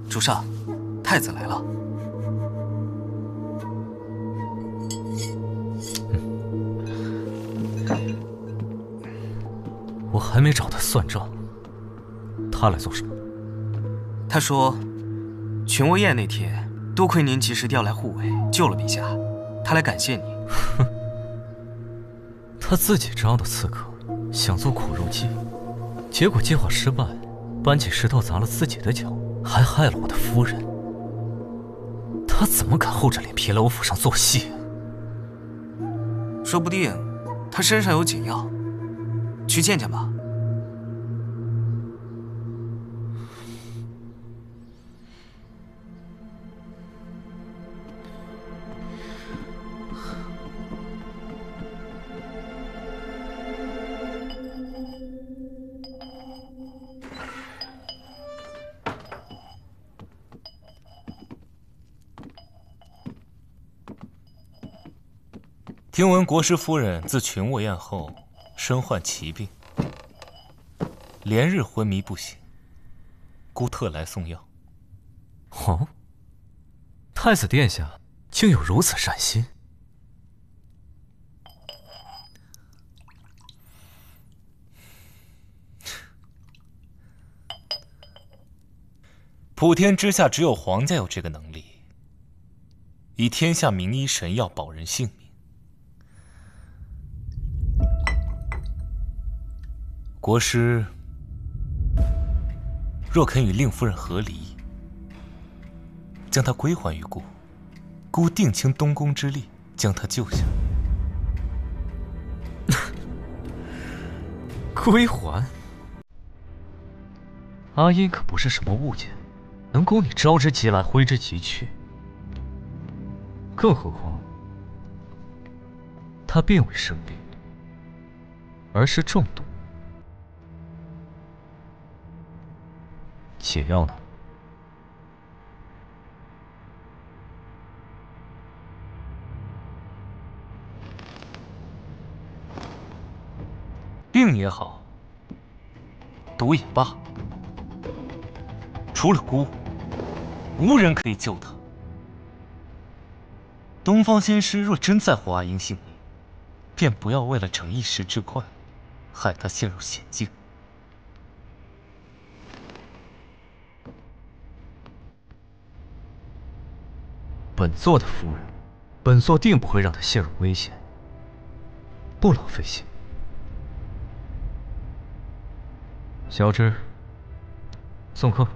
主上，太子来了。 我还没找他算账，他来做什么？ 他说，群兀宴那天，多亏您及时调来护卫，救了陛下，他来感谢你。 哼，他自己招的刺客，想做苦肉计，结果计划失败，搬起石头砸了自己的脚，还害了我的夫人。他怎么敢厚着脸皮来我府上做戏？ 说不定他身上有解药，去见见吧。 听闻国师夫人自群兀宴后身患奇病，连日昏迷不醒，孤特来送药。 哦，太子殿下竟有如此善心。 普天之下只有皇家有这个能力，以天下名医神药保人性命。国师若肯与令夫人和离，将她归还于孤，孤定倾东宫之力将她救下。 归还？阿音可不是什么物件，能供你招之即来，挥之即去。更何况，她并未生病，而是中毒。解药呢？ 病也好，毒也罢，除了孤，无人可以救他。东方仙师若真在乎阿英性命，便不要为了逞一时之快，害他陷入险境。 本座的夫人，本座定不会让她陷入危险，不浪费心。小芝，送客。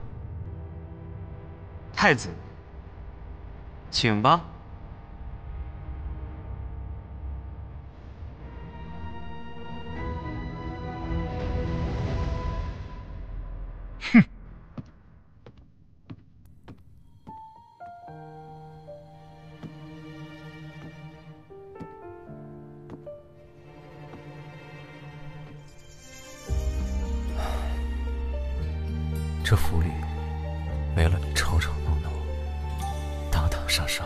太子，请吧。 哼！ 这府里没了你吵吵闹闹、打打杀杀，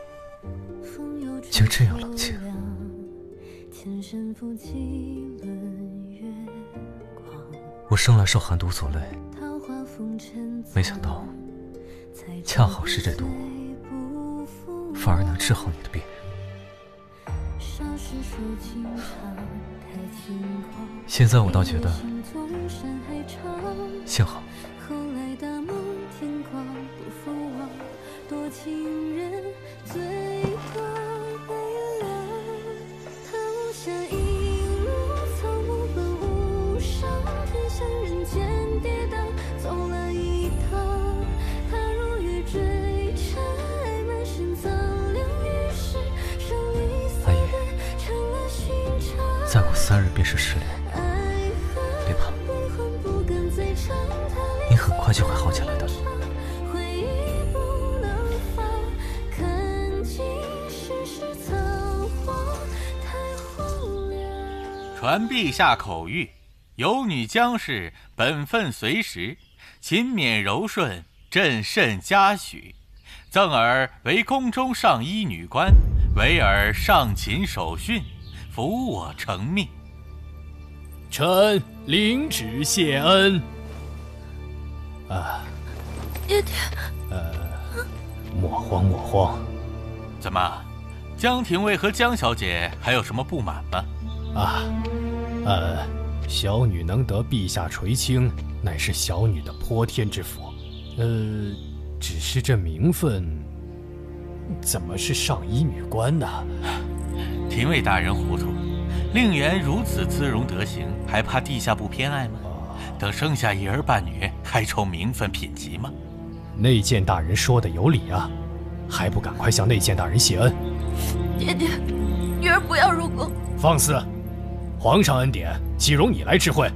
竟这样冷静。我生来受寒毒所累，没想到恰好是这毒反而能治好你的病。现在我倒觉得幸好。再过3日便是10连，别怕，你很快就会好起来的。 传陛下口谕：有女将士本分随时，勤勉柔顺，朕甚嘉许。赠尔为宫中上衣女官，唯尔上勤守训，辅我成命。 臣领旨谢恩。 爹爹。 莫慌莫慌。 怎么，江廷尉和江小姐还有什么不满吗？ 小女能得陛下垂青，乃是小女的泼天之福。只是这名分，怎么是上衣女官呢？ 廷尉大人糊涂，令媛如此姿容德行，还怕陛下不偏爱吗？等生下一儿半女，还愁名分品级吗？ 内监大人说的有理啊，还不赶快向内监大人谢恩？ 爹爹，女儿不要入宫。 放肆！皇上恩典，岂容你来知会？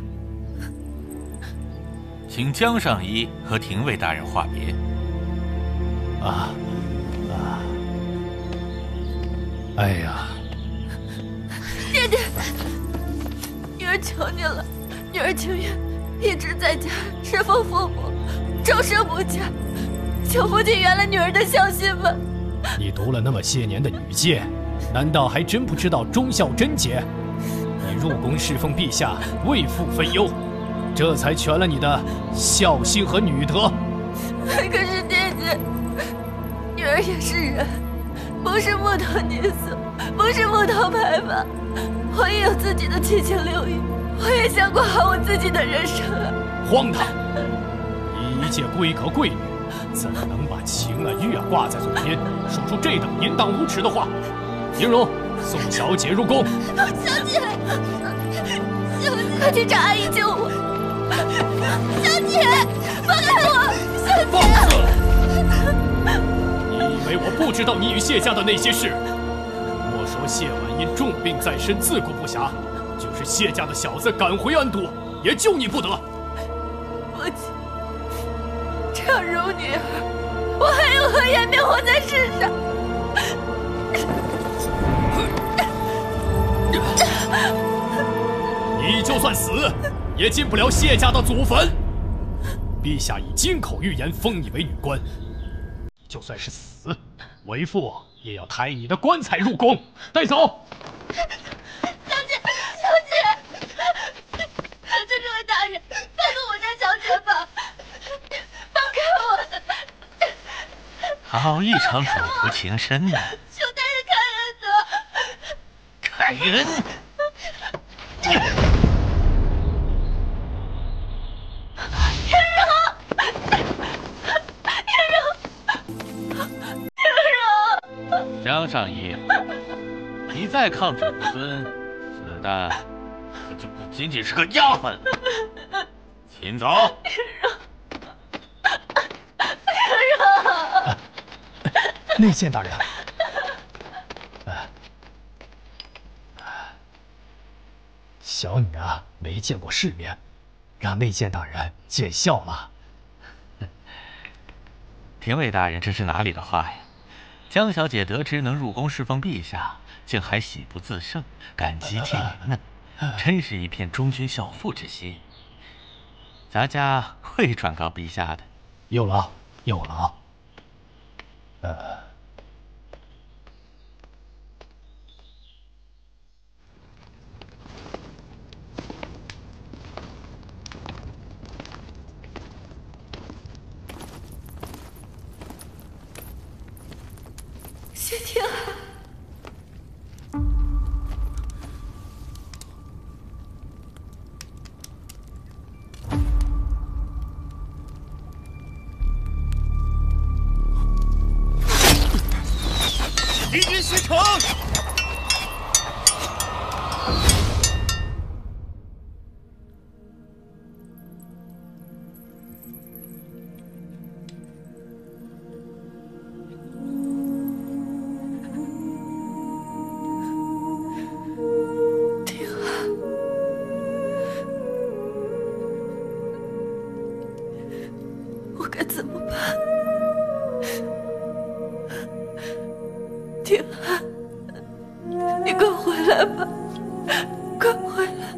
请江上衣和廷尉大人话别。 哎呀， 爹爹，女儿求你了，女儿情愿一直在家侍奉父母，终生不嫁，求父亲原谅女儿的孝心吧。 你读了那么些年的女诫，难道还真不知道忠孝贞洁？你入宫侍奉陛下，为父分忧，这才全了你的孝心和女德。 可是爹爹，女儿也是人，不是木头泥塑，不是木头牌坊。我也有自己的七情六欲，我也想过好我自己的人生啊！ 荒唐！你一介闺阁贵女，怎么能把情啊欲啊挂在嘴边，说出这等淫荡无耻的话？宁荣，送小姐入宫。 小姐，快去找阿姨救我！小姐，放开我！小姐， 放肆！你以为我不知道你与谢家的那些事？莫说谢婉因重病在身，自顾不暇，就是谢家的小子赶回安都，也救你不得。 父亲，这样如女儿，我还有何颜面活在世上？ 你就算死，也进不了谢家的祖坟。陛下以金口玉言封你为女官，就算是死，为父也要抬你的棺材入宫。带走。 小姐，这位大人，放过我家小姐吧，放开我！ 好一场主仆情深呐！ 求大人开恩！江上衣，你再抗旨不遵，死的就不仅仅是个丫鬟。请走。 内监大人，小女啊没见过世面，让内监大人见笑了。 廷尉大人，这是哪里的话呀？江小姐得知能入宫侍奉陛下，竟还喜不自胜，感激涕零呢，真是一片忠君孝父之心。咱家会转告陛下的。 有了，有了。 谢天海， 敌军西城！ 我该怎么办？天海，你快回来吧，快回来！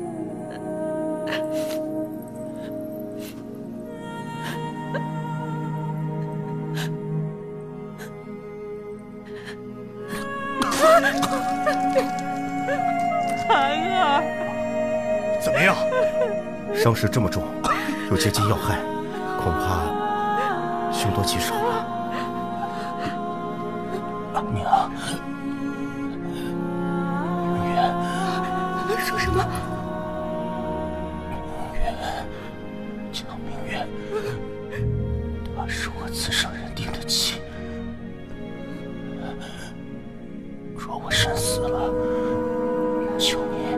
涵儿， 怎么样？伤势这么重，又接近要害，恐怕凶多吉少了。娘，明月， 说什么？ 明月，江明月，她是我自上人定的妻。若我身死了，求你，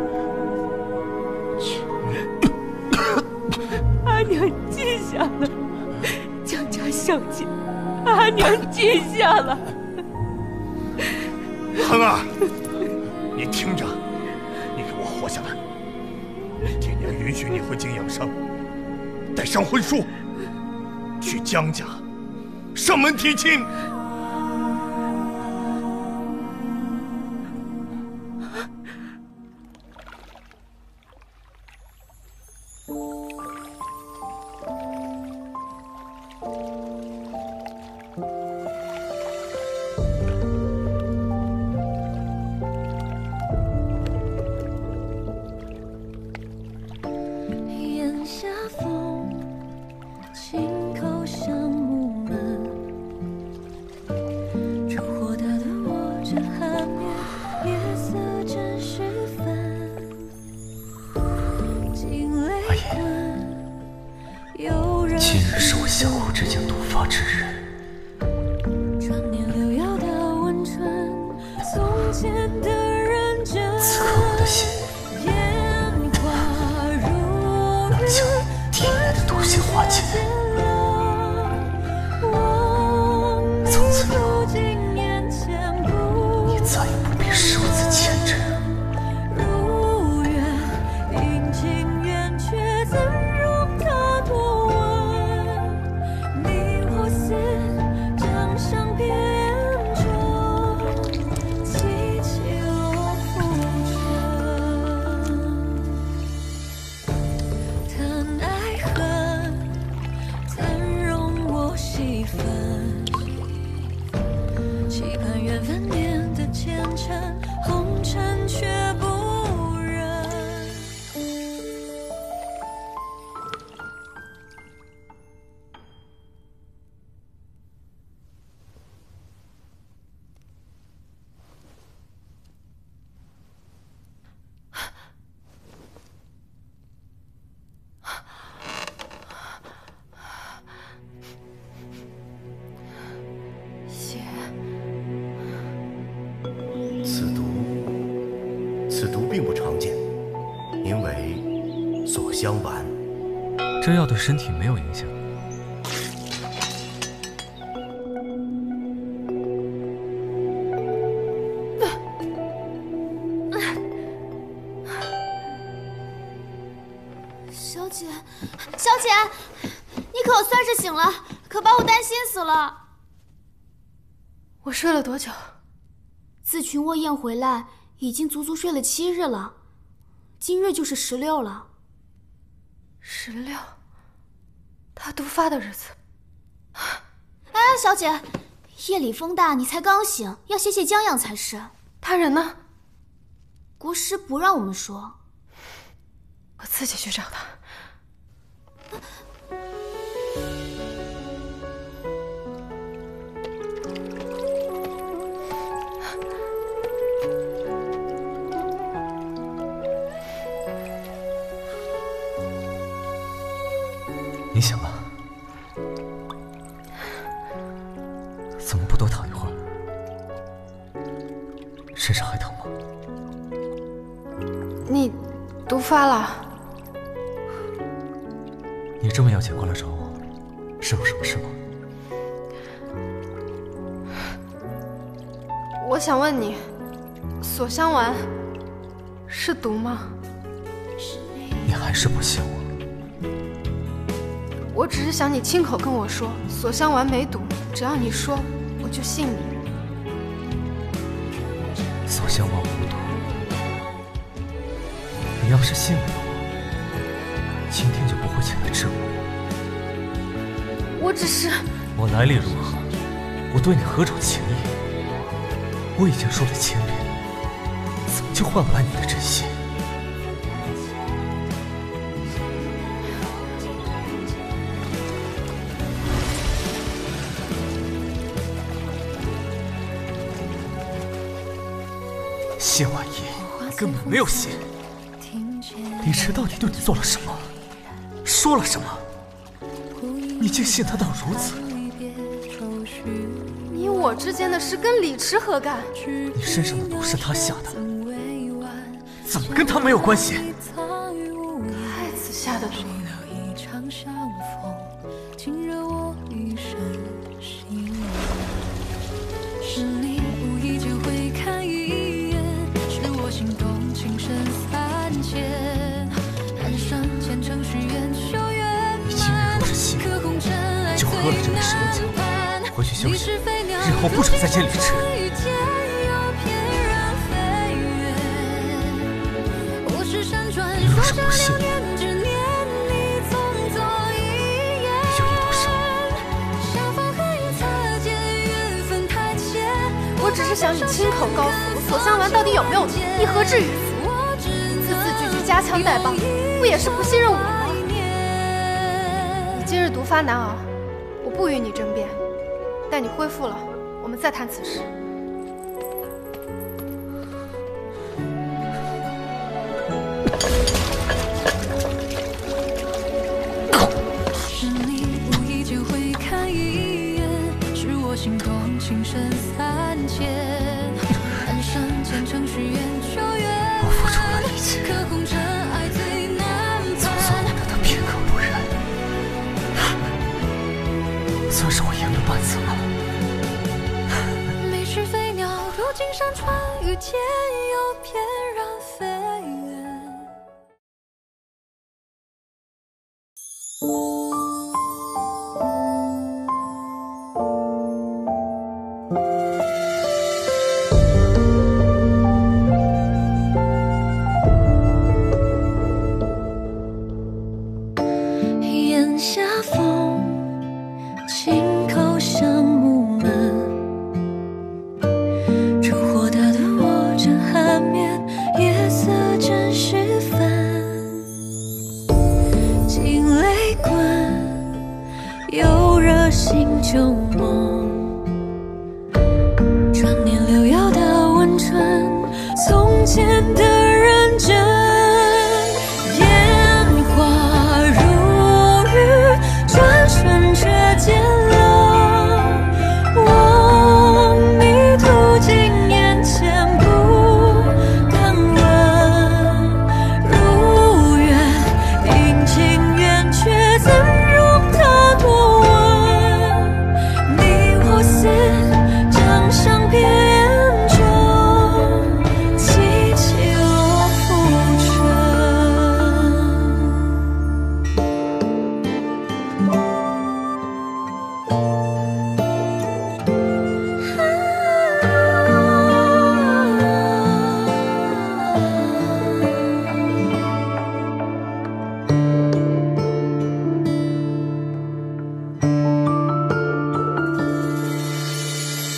阿娘记下了，江家小姐，阿娘记下了。 恒儿，你听着，你给我活下来。明天娘允许你回京养伤，带上婚书，去江家上门提亲。 檐下风，轻叩响木门。烛火大的我正酣眠，夜色正时分。惊雷滚，有人今日是我相互之间毒发之日。 传年流摇的温存，从前的认真。 此刻我的心能将体内的毒性化解，从此以后，你再也不必受此牵制。 如愿应情缘，却怎容他多问？你或似掌上边中，祈求浮沉。叹爱恨，怎容我细分？期盼缘分念的虔诚，红尘却不忍。血， 此毒并不常见，名为锁香丸。 这药对身体没有影响。 小姐，小姐，你可算是醒了，可把我担心死了。 我睡了多久？ 自群卧宴回来，已经足足睡了7日了，今日就是16了。 16，他毒发的日子。 哎，小姐，夜里风大，你才刚醒，要歇歇将养才是。 他人呢？ 国师不让我们说。 我自己去找他。 你醒了？怎么不多躺一会儿？身上还疼吗？ 你毒发了？ 你这么要紧过来找我，是有什么事吗？ 我想问你，锁香丸是毒吗？ 你还是不信我？ 我只是想你亲口跟我说，锁香丸没毒，只要你说，我就信你。 锁香丸无毒，你要是信了我，今天就不会前来治我。 我只是…… 我来历如何？我对你何种情谊？我已经说了1000遍，怎么就换不来你的真心？ 谢婉仪根本没有信。李迟到底对你做了什么？说了什么？你竟信他到如此？ 你我之间的事跟李迟何干？ 你身上的毒是他下的，怎么跟他没有关系？ 太子下的毒。 是你无意间会看一眼，是我心动情深三千，喊上虔诚许愿求圆满。 你今日若是信，就喝了这杯石榴酒，回去休息，日后不准再见李迟。你若是不信， 我只是想你亲口告诉我索香丸到底有没有毒，你何至于此？字字句句夹枪带棒，不也是不信任我吗？你今日毒发难熬，我不与你争辩。待你恢复了，我们再谈此事。 是你无意间会看一眼，是我心动情深三千，喊上虔诚许愿求圆满。 我付出了一切， 可红尘爱最难总算我对他片刻不忍，算是我赢了半次吗？ 没是飞鸟入金山川，遇天又翩然飞远。檐下风，轻叩响木门。烛火打得我正酣眠，夜色正时分。惊雷滚，又惹醒旧梦。转念流摇的温存，从前的认真。烟花如雨，转瞬却见了我迷途经眼前，不敢问。如愿应情缘，却怎容他多问？你我似掌上边中，凄凄落浮沉。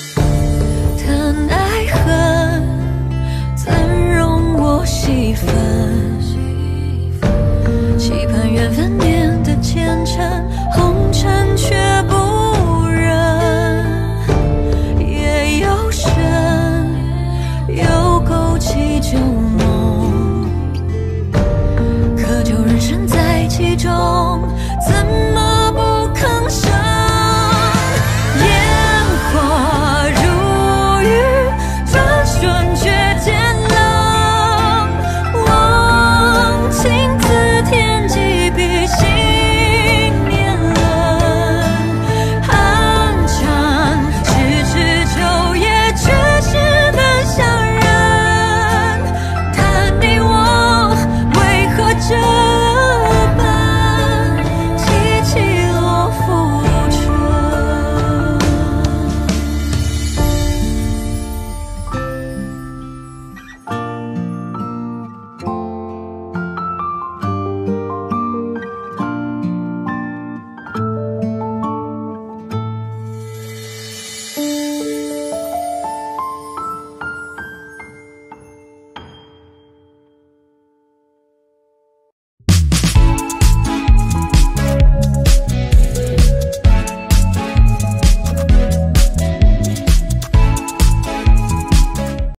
谈爱恨，怎容我细分？